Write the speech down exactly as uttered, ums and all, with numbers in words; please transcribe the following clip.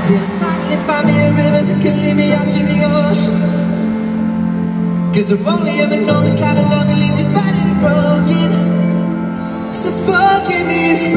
Till I finally find me a river that can lead me out to the ocean. Cause I've only ever known the kind of love that leaves you battered and broken. So forgive me